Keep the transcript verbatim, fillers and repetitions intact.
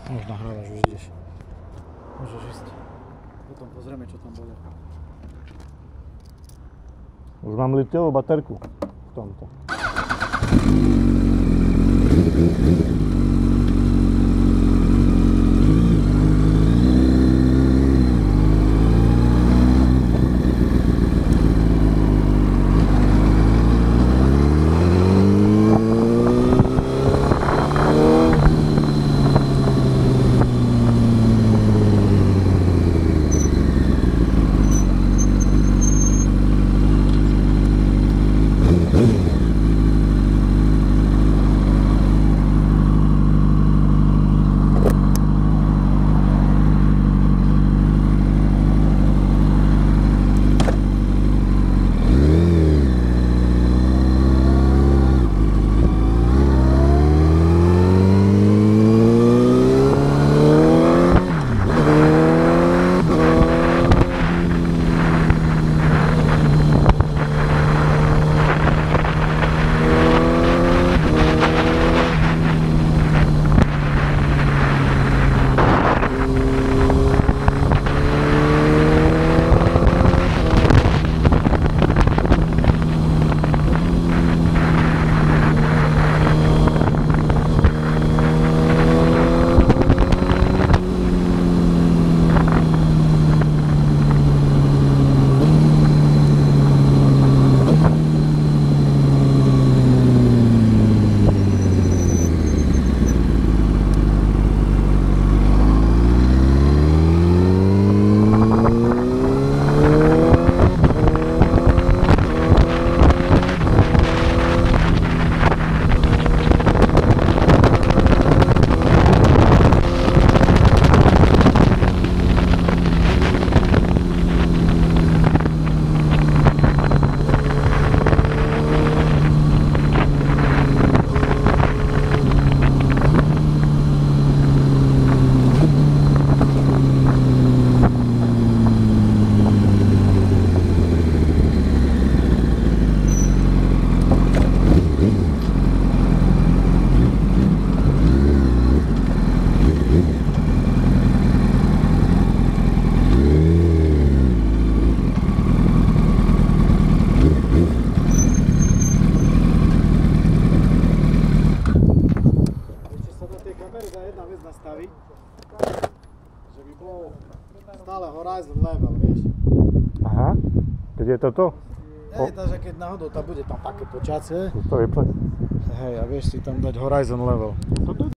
Už nahrávaš, vidíš. Môžeš ísť. Potom pozrieme, čo tam bude. Už mám litiovú baterku v tomto. Nastaviť, že by bol stále horizon level, vieš. Aha, keď je toto? Hej, takže keď náhodou tam bude tam také počasie, to vypne. hej, a vieš si tam dať horizon level.